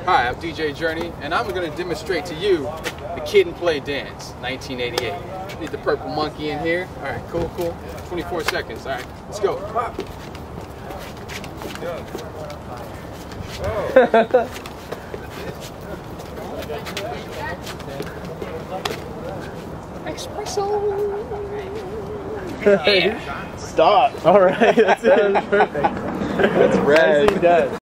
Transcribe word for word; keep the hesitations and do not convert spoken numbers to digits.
Hi, I'm D J Journey, and I'm going to demonstrate to you the Kid and Play dance, nineteen eighty-eight. Need the purple monkey in here. All right, cool, cool. twenty-four seconds. All right, let's go. Pop. Espresso. Stop. All right, that's it. That was perfect. That's rad.